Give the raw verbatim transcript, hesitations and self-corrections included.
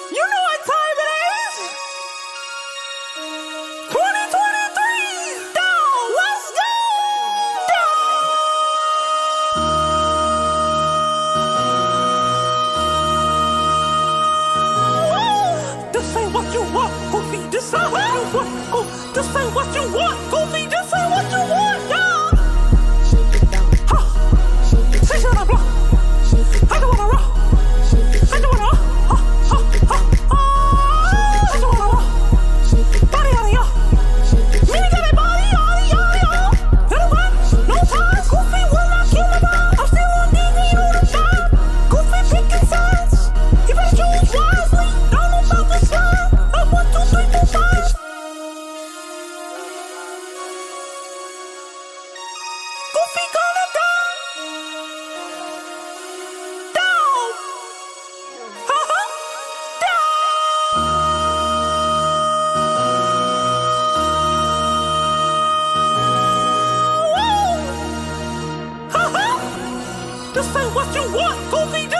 You know what time it is? twenty twenty-three! Down! Let's go! Down! This ain't what you want, Goofy. This ain't what you want. Oh, this ain't what you want, Goofy. This ain't what you want, yeah! Huh. Say shit on block. I don't wanna rock. I don't wanna rock. Goofy gonna down, down, uh-huh, down. Uh-huh. This ain't what you want, Goofy.